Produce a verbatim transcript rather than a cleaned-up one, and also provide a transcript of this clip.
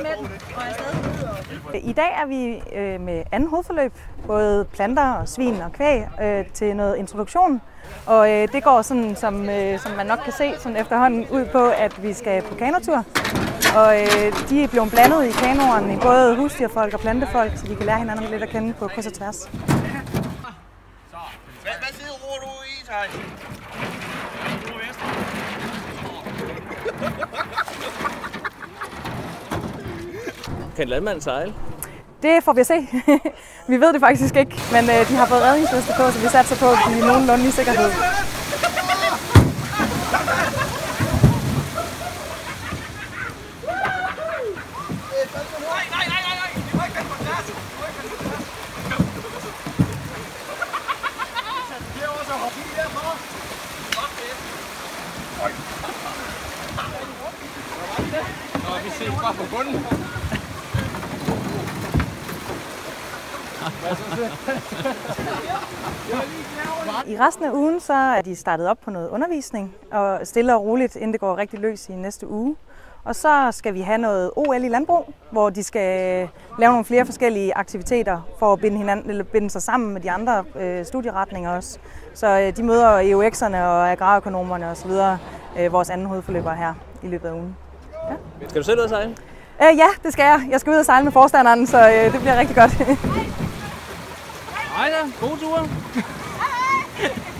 I dag er vi øh, med anden hovedforløb, både planter og svin og kvæg, øh, til noget introduktion. Og øh, det går sådan, som, øh, som man nok kan se sådan efterhånden, ud på, at vi skal på kanotur. Og øh, de er blevet blandet i kanoerne i både husdyrfolk og plantefolk, så de kan lære hinanden lidt at kende på kryds og tværs. Hvad side roer du i, Thaj? Kan landmanden sejle? Det får vi at se. Vi ved det faktisk ikke, men øh, de har fået redningsveste på, så vi satser på, at de er nogenlunde i sikkerhed. Nå, vi ses bare på bunden. I resten af ugen så er de startet op på noget undervisning, og stille og roligt, inden det går rigtig løs i næste uge. Og så skal vi have noget O L i landbrug, hvor de skal lave nogle flere forskellige aktiviteter for at binde, hinanden, eller binde sig sammen med de andre øh, studieretninger også. Så øh, de møder E U X'erne og agrarøkonomerne osv., øh, vores anden hovedforløber her i løbet af ugen. Ja. Skal du selv ud at sejle? Øh, ja, det skal jeg. Jeg skal ud og sejle med forstanderen, så øh, det bliver rigtig godt. Hej da, gode ture.